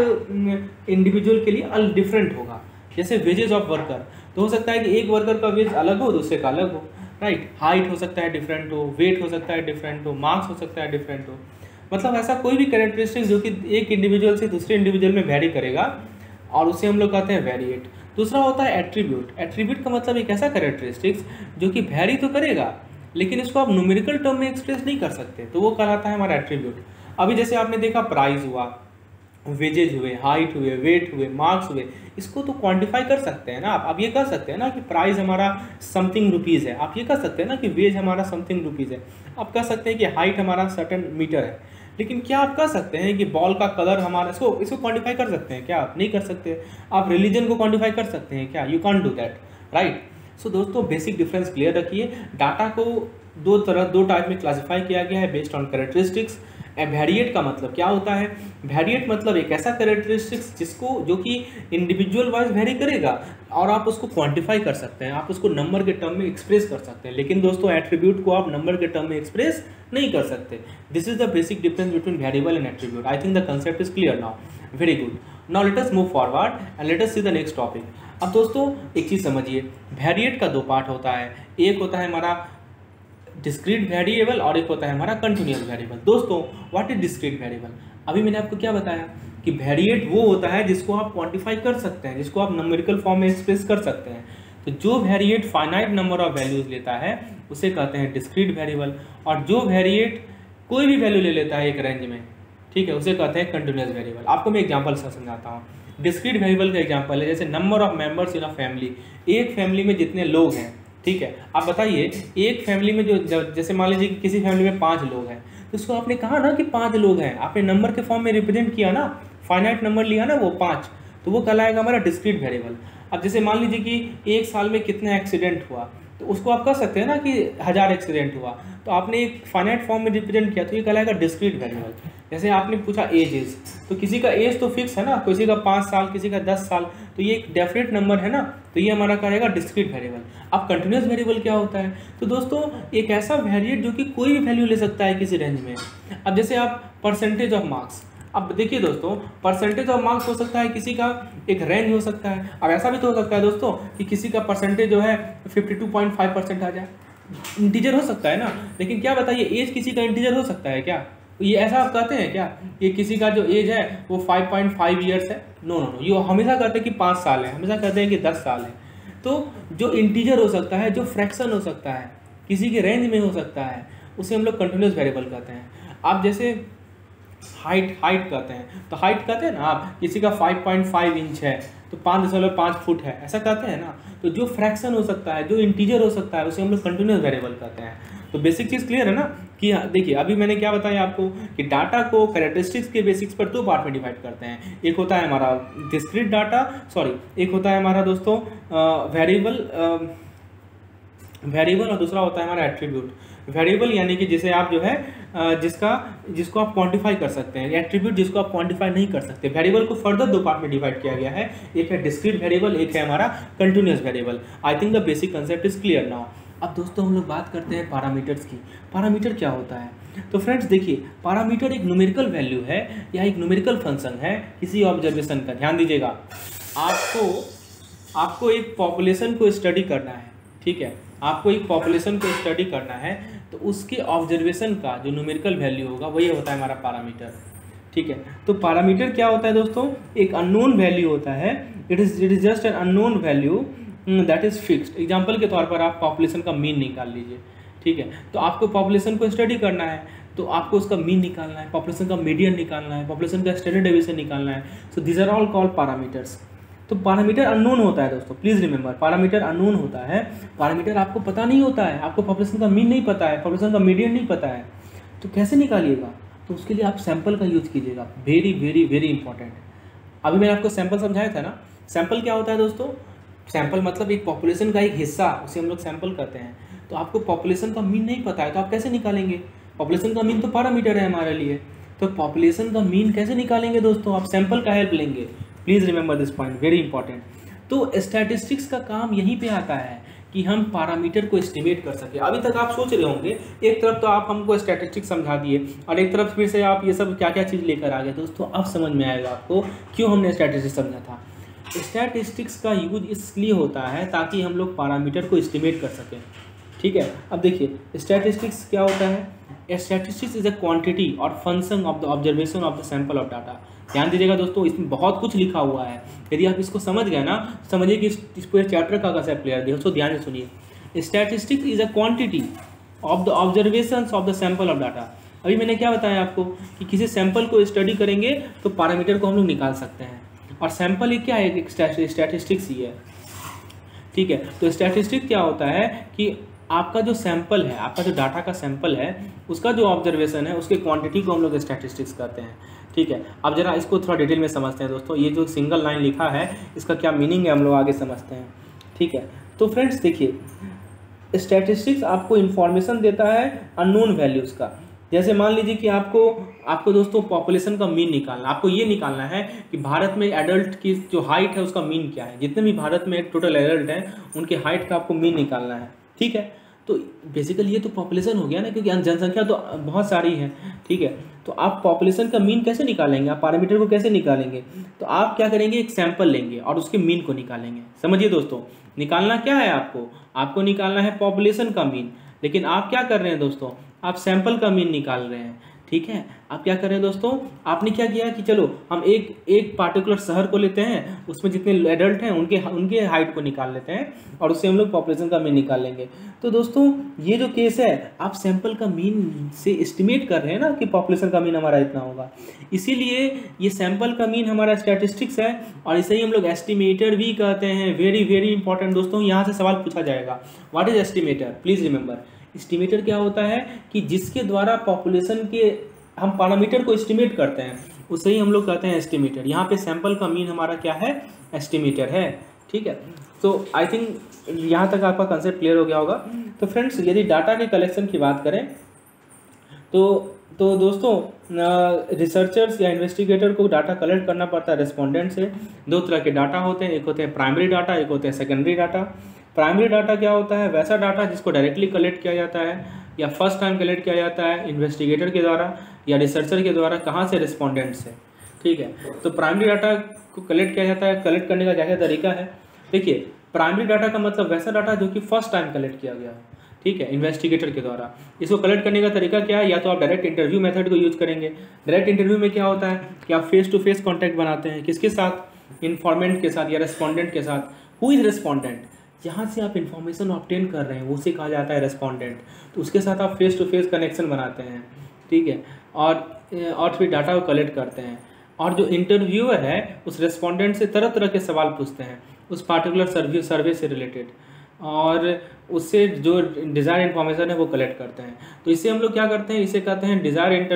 अलग इंडिविजुअल के लिए डिफरेंट होगा। जैसे वेजेस ऑफ वर्कर, तो हो सकता है कि एक वर्कर का वेज अलग हो, दूसरे का अलग हो, राइट। हाइट हो सकता है डिफरेंट हो, वेट हो सकता है डिफरेंट हो, मार्क्स हो सकता है डिफरेंट हो। मतलब ऐसा कोई भी कैरेक्टरिस्टिक्स जो कि एक इंडिविजुअल से दूसरे इंडिविजुअल में वेरी करेगा, और उसे हम लोग कहते हैं वेरिएट। दूसरा होता है एट्रीब्यूट। एट्रीब्यूट का मतलब एक ऐसा कैरेक्टरिस्टिक्स जो कि वेरी तो करेगा लेकिन इसको आप न्यूमेरिकल टर्म में एक्सप्रेस नहीं कर सकते, तो वो कहलाता है हमारा एट्रीब्यूट। अभी जैसे आपने देखा प्राइस हुआ, वेजेज हुए, हाइट हुए, वेट हुए, मार्क्स हुए, इसको तो क्वांटिफाई कर सकते हैं ना आप ये कह सकते हैं ना कि प्राइस हमारा समथिंग रुपीज़ है, आप ये कह सकते हैं ना कि वेज हमारा समथिंग रुपीज़ है, आप कह सकते हैं कि हाइट हमारा सर्टेन मीटर है। लेकिन क्या आप कह सकते हैं कि बॉल का कलर हमारा, इसको क्वांटिफाई कर सकते हैं क्या? आप नहीं कर सकते। आप रिलीजन को क्वांटिफाई कर सकते हैं क्या? You can't do that, right. So दोस्तों बेसिक डिफरेंस क्लियर रखिए। डाटा को दो टाइप में क्लासिफाई किया गया है बेस्ड ऑन कैरेक्टरिस्टिक्स। वेरिएट का मतलब क्या होता है? वेरिएट मतलब एक ऐसा कैरेक्टरिस्टिक्स जो कि इंडिविजुअल वाइज वेरी करेगा और आप उसको क्वांटिफाई कर सकते हैं, आप उसको नंबर के टर्म में एक्सप्रेस कर सकते हैं। लेकिन दोस्तों एट्रीब्यूट को आप नंबर के टर्म में एक्सप्रेस नहीं कर सकते। This is the basic difference between variable and attribute. I think the concept is clear now. Very good. Now let us move forward and let us see the next topic. अब दोस्तों एक चीज़ समझिए, वेरिएट का दो पार्ट होता है। एक होता है हमारा डिस्क्रीट वेरिएबल और एक होता है हमारा कंटिन्यूअस वेरिएबल। दोस्तों व्हाट इज डिस्क्रीट वेरिएबल? अभी मैंने आपको क्या बताया कि वेरिएट वो होता है जिसको आप क्वांटिफाई कर सकते हैं, जिसको आप न्यूमेरिकल फॉर्म में एक्सप्रेस कर सकते हैं। तो जो variate finite number of values लेता है उसे कहते हैं डिस्क्रीट वेरिएबल, और जो वेरिएट कोई भी वैल्यू ले लेता है एक रेंज में, ठीक है, उसे कहते हैं कंटिन्यूअस वेरिएबल। आपको मैं एग्जाम्पल से समझाता हूँ। डिस्क्रीट वेरिएबल का एग्जाम्पल है जैसे number of members in a family. एक फैमिली में जितने लोग हैं, ठीक है, आप बताइए एक फैमिली में जो जैसे मान लीजिए कि किसी फैमिली में 5 लोग हैं, तो उसको आपने कहा ना कि 5 लोग हैं, आपने नंबर के फॉर्म में रिप्रेजेंट किया ना, फाइनाइट नंबर लिया ना वो 5, तो वो कहलाएगा हमारा डिस्क्रीट वेरिएबल। अब जैसे मान लीजिए कि एक साल में कितना एक्सीडेंट हुआ, तो उसको आप कह सकते हैं ना कि 1000 एक्सीडेंट हुआ, तो आपने एक फाइनाइट फॉर्म में रिप्रेजेंट किया, तो ये कहलाएगा डिस्क्रीट वेरिएबल। जैसे आपने पूछा एज, तो किसी का एज तो फिक्स है ना, किसी का 5 साल, किसी का 10 साल, तो ये एक डेफिनेट नंबर है ना, तो ये हमारा क्या रहेगा, डिस्क्रीट वेरिएबल। अब कंटिन्यूस वेरिएबल क्या होता है, तो दोस्तों एक ऐसा वेरिएट जो कि कोई भी वैल्यू ले सकता है किसी रेंज में। अब जैसे आप परसेंटेज ऑफ मार्क्स, अब देखिए दोस्तों, परसेंटेज ऑफ मार्क्स हो सकता है, किसी का एक रेंज हो सकता है। अब ऐसा भी तो हो सकता है दोस्तों कि किसी का परसेंटेज जो है 52.5% आ जाए, इंटीजर हो सकता है ना। लेकिन क्या बताइए, एज किसी का इंटीजर हो सकता है क्या? ये ऐसा आप कहते हैं क्या कि किसी का जो एज है वो 5.5 ईयर्स है? नो नो नो, ये हमेशा कहते हैं कि 5 साल है, हमेशा कहते हैं कि 10 साल है। तो जो इंटीजर हो सकता है, जो फ्रैक्शन हो सकता है, किसी के रेंज में हो सकता है, उसे हम लोग कंटिन्यूस वेरिएबल कहते हैं। आप जैसे हाइट कहते हैं, तो हाइट कहते हैं ना, आप किसी का 5.5 इंच है तो 5.5 फुट है, ऐसा कहते हैं ना। तो जो फ्रैक्शन हो सकता है, जो इंटीजर हो सकता है, उसे हम लोग कंटिन्यूस वेरिएबल कहते हैं। तो बेसिक चीज़ क्लियर है ना कि देखिए अभी मैंने क्या बताया आपको कि डाटा को कैरेक्टरिस्टिक्स के बेसिक्स पर 2 पार्ट में डिवाइड करते हैं। एक होता है हमारा डिस्क्रीट डाटा, एक होता है हमारा दोस्तों वेरिएबल और दूसरा होता है हमारा एट्रीब्यूट। वेरिएबल यानी कि जिसे आप जो है जिसको आप क्वांटिफाई कर सकते हैं, एट्रीब्यूट जिसको आप क्वांटिफाई नहीं कर सकते। वेरिएबल को फर्दर 2 पार्ट में डिवाइड किया गया है, एक है डिस्क्रीट वेरिएबल, एक है हमारा continuous variable. I think the basic concept is clear now. अब दोस्तों हम लोग बात करते हैं पैरामीटर्स की। पैरामीटर क्या होता है? तो फ्रेंड्स देखिए, पैरामीटर एक न्यूमेरिकल वैल्यू है या एक न्यूमेरिकल फंक्शन है किसी ऑब्जर्वेशन का। ध्यान दीजिएगा, आपको एक पॉपुलेशन को स्टडी करना है, ठीक है, आपको एक पॉपुलेशन को स्टडी करना है, तो उसके ऑब्जर्वेशन का जो न्यूमेरिकल वैल्यू होगा वही होता है हमारा पैरामीटर, ठीक है। तो पैरामीटर क्या होता है दोस्तों? एक अननोन वैल्यू होता है, it is just an unknown value that is fixed. Example के तौर पर आप पॉपुलेशन का मीन निकाल लीजिए, ठीक है। तो आपको पॉपुलेशन को स्टडी करना है, तो आपको उसका मीन निकालना है, पॉपुलेशन का मीडियन निकालना है, पॉपुलेशन का स्टैंडर्ड डेविएशन निकालना है। So these are all called parameters. तो पैरामीटर अननोन होता है दोस्तों, प्लीज रिमेंबर, पैरामीटर अननोन होता है। पैरामीटर आपको पता नहीं होता है, आपको पॉपुलेशन का मीन नहीं पता है, पॉपुलेशन का मीडियन नहीं पता है, तो कैसे निकालिएगा? तो उसके लिए आप सैंपल का यूज कीजिएगा, वेरी वेरी वेरी इंपॉर्टेंट। अभी मैंने आपको सैंपल समझाया था ना। सैंपल क्या होता है दोस्तों? सैंपल मतलब एक पॉपुलेशन का एक हिस्सा, उसे हम लोग सैंपल कहते हैं। तो आपको पॉपुलेशन का मीन नहीं पता है, तो आप कैसे निकालेंगे? पॉपुलेशन का मीन तो पैरामीटर है हमारे लिए, तो पॉपुलेशन का मीन कैसे निकालेंगे दोस्तों? आप सैंपल का हेल्प लेंगे। Please remember this point, very important. तो स्टैटिस्टिक्स का काम यहीं पे आता है कि हम पैरामीटर को एस्टिमेट कर सके। अभी तक आप सोच रहे होंगे, एक तरफ तो आप हमको स्टैटिस्टिक्स समझा दिए और एक तरफ फिर से आप ये सब क्या क्या चीज़ लेकर आ गए। दोस्तों अब समझ में आएगा आपको क्यों हमने स्टैटिस्टिक्स समझा था। स्टैटिस्टिक्स का यूज इसलिए होता है ताकि हम लोग पैरामीटर को एस्टिमेट कर सकें, ठीक है। अब देखिए स्टैटिस्टिक्स क्या होता है? स्टैटिस्टिक्स इज अ क्वांटिटी और function of the observation of the sample of data. ध्यान दीजिएगा दोस्तों, इसमें बहुत कुछ लिखा हुआ है। यदि आप इसको समझ गए ना, समझिए कि इस पूरे चैप्टर का कंसेप्ट क्लियर है। दोस्तों ध्यान से सुनिए, statistics is a quantity of the observations of the sample of data. अभी मैंने क्या बताया आपको कि किसी सैंपल को स्टडी करेंगे तो पैरामीटर को हम लोग निकाल सकते हैं, और सैंपल ये क्या है? एक स्टैटिस्टिक्स ही है, ठीक है। तो स्टैटिस्टिक्स क्या होता है कि आपका जो सैंपल है, आपका जो डाटा का सैंपल है, उसका जो ऑब्जर्वेशन है, उसके क्वांटिटी को हम लोग स्टैटिस्टिक्स कहते हैं, ठीक है। अब जरा इसको थोड़ा डिटेल में समझते हैं दोस्तों। ये जो सिंगल लाइन लिखा है इसका क्या मीनिंग है हम लोग आगे समझते हैं, ठीक है। तो फ्रेंड्स देखिए, स्टैटिस्टिक्स आपको इन्फॉर्मेशन देता है अननोन वैल्यूज़ का। जैसे मान लीजिए कि आपको दोस्तों पॉपुलेशन का मीन निकालना, आपको ये निकालना है कि भारत में एडल्ट की जो हाइट है उसका मीन क्या है। जितने भी भारत में टोटल एडल्ट हैं उनके हाइट का आपको मीन निकालना है, ठीक है। तो बेसिकली ये तो पॉपुलेशन हो गया ना, क्योंकि जनसंख्या तो बहुत सारी है, ठीक है। तो आप पॉपुलेशन का मीन कैसे निकालेंगे? आप पैरामीटर को कैसे निकालेंगे? तो आप क्या करेंगे, एक सैंपल लेंगे और उसके मीन को निकालेंगे। समझिए दोस्तों, निकालना क्या है आपको निकालना है पॉपुलेशन का मीन। लेकिन आप क्या कर रहे हैं दोस्तों? आप सैंपल का मीन निकाल रहे हैं, ठीक है। आप क्या कर रहे हैं दोस्तों? आपने क्या किया कि चलो हम एक पार्टिकुलर शहर को लेते हैं, उसमें जितने एडल्ट हैं उनके हाइट को निकाल लेते हैं और उससे हम लोग पॉपुलेशन का मीन निकाल लेंगे। तो दोस्तों ये जो केस है, आप सैंपल का मीन से एस्टिमेट कर रहे हैं ना कि पॉपुलेशन का मीन हमारा इतना होगा, इसीलिए ये सैंपल का मीन हमारा स्टैटिस्टिक्स है और इसे ही हम लोग एस्टिमेटर भी कहते हैं। वेरी वेरी इंपॉर्टेंट दोस्तों, यहाँ से सवाल पूछा जाएगा, what is estimator? Please remember, estimator क्या होता है कि जिसके द्वारा पॉपुलेशन के हम पैरामीटर को एस्टिमेट करते हैं, उसे ही हम लोग कहते हैं एस्टिमेटर। यहाँ पे सैंपल का मीन हमारा क्या है? एस्टिमेटर है, ठीक है। तो आई थिंक यहाँ तक आपका कंसेप्ट क्लियर हो गया होगा। तो फ्रेंड्स, यदि डाटा के कलेक्शन की बात करें तो तो दोस्तों रिसर्चर्स या इन्वेस्टिगेटर को डाटा कलेक्ट करना पड़ता है रेस्पोंडेंट से। दो तरह के डाटा होते हैं, एक होते हैं प्राइमरी डाटा, एक होते हैं सेकेंडरी डाटा। प्राइमरी डाटा क्या होता है? वैसा डाटा जिसको डायरेक्टली कलेक्ट किया जाता है या फर्स्ट टाइम कलेक्ट किया जाता है इन्वेस्टिगेटर के द्वारा या रिसर्चर के द्वारा। कहाँ से? रेस्पोंडेंट से। ठीक है, तो प्राइमरी डाटा को कलेक्ट किया जाता है। कलेक्ट करने का क्या क्या तरीका है? देखिए, प्राइमरी डाटा का मतलब वैसा डाटा जो कि फर्स्ट टाइम कलेक्ट किया गया है, ठीक है, इन्वेस्टिगेटर के द्वारा। इसको कलेक्ट करने का तरीका क्या है? या तो आप डायरेक्ट इंटरव्यू मेथड को यूज करेंगे। डायरेक्ट इंटरव्यू में क्या होता है कि आप फेस टू फेस कॉन्टैक्ट बनाते हैं। किसके साथ? इन्फॉर्मेंट के साथ या रेस्पोंडेंट के साथ। Who is respondent? जहाँ से आप इन्फॉर्मेशन ऑब्टेन कर रहे हैं उसे कहा जाता है रेस्पोंडेंट। तो उसके साथ आप फेस टू फेस कनेक्शन बनाते हैं, ठीक है, और फिर डाटा को कलेक्ट करते हैं। और जो इंटरव्यूअर है उस रेस्पोंडेंट से तरह तरह के सवाल पूछते हैं उस पार्टिकुलर सर्वे से रिलेटेड, और उससे जो डिज़ायर इन्फॉर्मेशन है वो कलेक्ट करते हैं। तो इसे हम लोग क्या करते हैं? इसे कहते हैं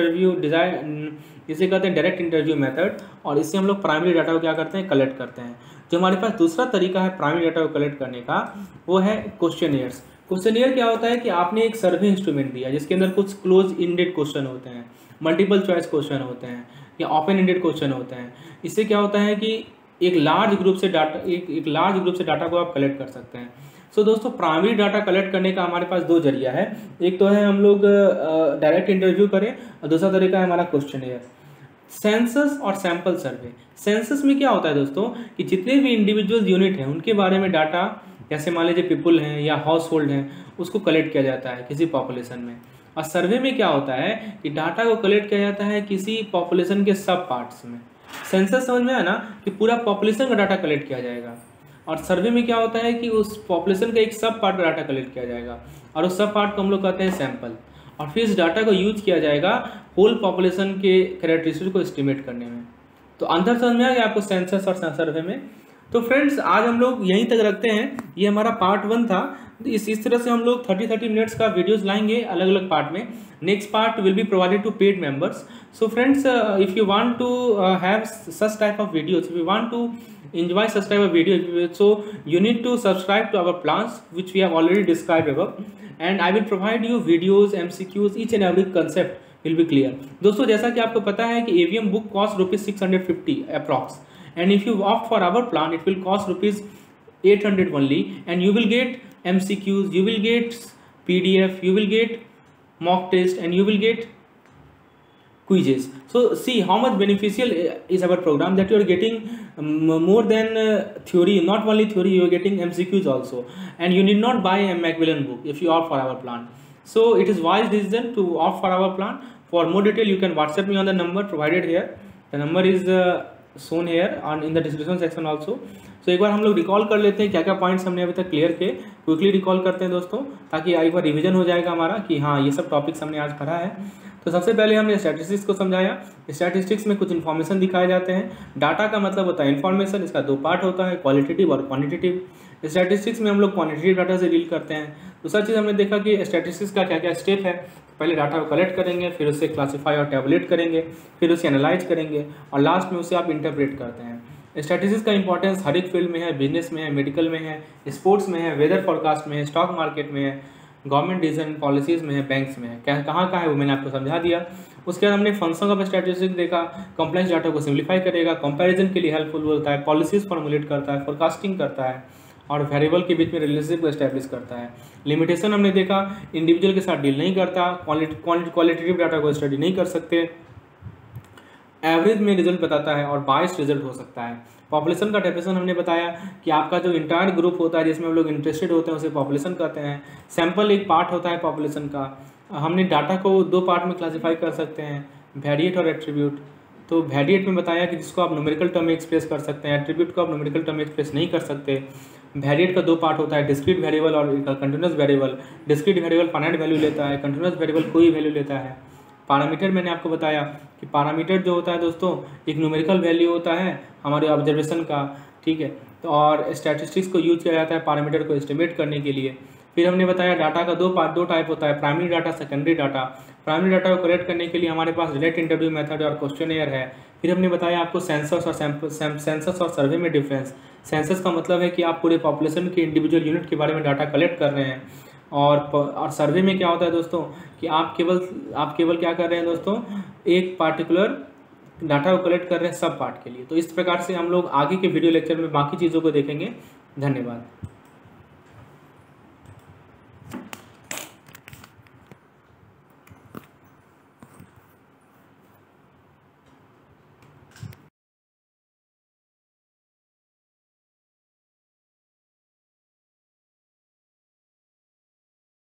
इसे कहते हैं डायरेक्ट इंटरव्यू मेथड। और इससे हम लोग प्राइमरी डाटा को क्या करते हैं? कलेक्ट करते हैं। जो हमारे पास दूसरा तरीका है प्राइमरी डाटा को कलेक्ट करने का, वो है क्वेश्चनियर्स। क्वेश्चनियर क्या होता है कि आपने एक सर्वे इंस्ट्रूमेंट दिया जिसके अंदर कुछ क्लोज इंडेड क्वेश्चन होते हैं, मल्टीपल चॉइस क्वेश्चन होते हैं या ओपन इंडेड क्वेश्चन होते हैं। इससे क्या होता है कि एक लार्ज ग्रुप से डाटा को आप कलेक्ट कर सकते हैं। सो दोस्तों, प्राइमरी डाटा कलेक्ट करने का हमारे पास दो जरिया है। एक तो है हम लोग डायरेक्ट इंटरव्यू करें, और दूसरा तरीका है हमारा क्वेश्चनियर। सेंसस और सैंपल सर्वे। सेंसस में क्या होता है दोस्तों कि जितने भी इंडिविजुअल यूनिट हैं उनके बारे में डाटा, जैसे मान लीजिए पीपुल हैं या हाउस होल्ड हैं, उसको कलेक्ट किया जाता है किसी पॉपुलेशन में। और सर्वे में क्या होता है कि डाटा को कलेक्ट किया जाता है किसी पॉपुलेशन के सब पार्ट्स में। सेंसस समझ में आया ना, कि पूरा पॉपुलेशन का डाटा कलेक्ट किया जाएगा। और सर्वे में क्या होता है कि उस पॉपुलेशन का एक सब पार्ट का डाटा कलेक्ट किया जाएगा, और उस सब पार्ट को हम लोग कहते हैं सैंपल। और फिर इस डाटा को यूज किया जाएगा होल पॉपुलेशन के कैरेक्टरिस्टिक्स को एस्टिमेट करने में। तो अंतर समझ में आ गया आपको सेंसस और सर्वे में। तो फ्रेंड्स, आज हम लोग यहीं तक रखते हैं। ये हमारा पार्ट 1 था। इस तरह से हम लोग 30 मिनट्स का वीडियोस लाएंगे अलग अलग पार्ट में। Next part will be provided to paid members. So friends, if you want to have such type of videos, if you want to enjoy such type of video, so you need to subscribe to our plans which we have already described above, and I will provide you videos, MCQs, each and every concept will be clear. दोस्तों, जैसा कि आपको पता है कि AVM book cost ₹650 approx, and if you opt for our plan it will cost ₹800 only, and you will get MCQs, you will get PDF, you will get mock test, and you will get quizzes. So see how much beneficial is our program, that you are getting more than theory. Not only theory, you are getting MCQs also, and you need not buy a Macmillan book if you opt for our plan. So it is wise decision to opt for our plan. For more detail you can WhatsApp me on the number provided here. The number is shown here and in the description section also. So एक बार हम लोग रिकॉल कर लेते हैं क्या क्या पॉइंट्स हमने अभी तक क्लियर किए। क्विकली रिकॉल करते हैं दोस्तों, ताकि एक बार रिवीजन हो जाएगा हमारा कि हाँ ये सब टॉपिक्स हमने आज पढ़ा है। तो सबसे पहले हमने स्टैटिस्टिक्स को समझाया। स्टैटिस्टिक्स में कुछ इन्फॉर्मेशन दिखाए जाते हैं। डाटा का मतलब होता है इन्फॉर्मेशन। इसका दो पार्ट होता है, क्वालिटेटिव और क्वांटिटेटिव। स्टैटिस्टिक्स में हम लोग क्वांटिटेटिव डाटा से डील करते हैं। दूसरा चीज़ हमने देखा कि स्टैटिस्टिक्स का क्या क्या स्टेप है। पहले डाटा को कलेक्ट करेंगे, फिर उसे क्लासीफाई और टैबुलेट करेंगे, फिर उसे एनालाइज करेंगे, और लास्ट में उसे आप इंटरप्रेट करते हैं। स्टैटिस्टिक्स का इंपॉर्टेंस हर एक फील्ड में है, बिजनेस में है, मेडिकल में है, स्पोर्ट्स में है, वेदर फोरकास्ट में है, स्टॉक मार्केट में है, गवर्नमेंट डिसीजन पॉलिसीज़ में है, बैंक्स में है। क्या कहाँ है वो मैंने आपको समझा दिया। उसके बाद हमने फंक्शन ऑफ स्टैटिस्टिक्स देखा। कॉम्प्लेक्स डाटा को सिंप्लीफाई करेगा, कंपैरिजन के लिए हेल्पफुल होता है, पॉलिसीज फॉर्मुलेट करता है, फोरकास्टिंग करता है, और वेरिएबल के बीच में रिलेशनशिप को एस्टैब्लिश करता है। लिमिटेशन हमने देखा, इंडिविजुअल के साथ डील नहीं करता, क्वालिटेटिव डाटा को स्टडी नहीं कर सकते, एवरेज में रिजल्ट बताता है, और बायस्ड रिजल्ट हो सकता है। पॉपुलेशन का डेफिनेशन हमने बताया कि आपका जो इंटायर ग्रुप होता है जिसमें हम लोग इंटरेस्टेड होते हैं उसे पॉपुलेशन कहते हैं। सैंपल एक पार्ट होता है पॉपुलेशन का। हमने डाटा को दो पार्ट में क्लासीफाई कर सकते हैं, वेरिएट और एट्रीब्यूट। तो वेरिएट में बताया कि जिसको आप न्यूमेरिकल टर्म में एक्सप्रेस कर सकते हैं, एट्रीब्यूट को आप न्यूमेरिकल टर्म में एक्सप्रेस नहीं कर सकते। वेरिएट का दो पार्ट होता है, डिस्क्रीट वेरिएबल और continuous variable. Discrete variable finite value लेता है, कंटिन्यूस वेरिएबल कोई वैल्यू लेता है। पैरामीटर मैंने आपको बताया कि पैरामीटर जो होता है दोस्तों एक न्यूमेरिकल वैल्यू होता है हमारे ऑब्जर्वेशन का, ठीक है। तो और स्टैटिस्टिक्स को यूज किया जाता है पैरामीटर को एस्टिमेट करने के लिए। फिर हमने बताया डाटा का दो टाइप होता है, primary data, secondary data. Primary data को कलेक्ट करने के लिए हमारे पास डायरेक्ट इंटरव्यू मेथड और क्वेश्चनियर है। फिर हमने बताया आपको सेंसस और सर्वे में डिफरेंस। सेंसस का मतलब है कि आप पूरे पॉपुलेशन के इंडिविजुअल यूनिट के बारे में डाटा कलेक्ट कर रहे हैं। और सर्वे में क्या होता है दोस्तों कि आप केवल क्या कर रहे हैं दोस्तों, एक पार्टिकुलर डाटा को कलेक्ट कर रहे हैं सब पार्ट के लिए। तो इस प्रकार से हम लोग आगे के वीडियो लेक्चर में बाकी चीज़ों को देखेंगे। धन्यवाद।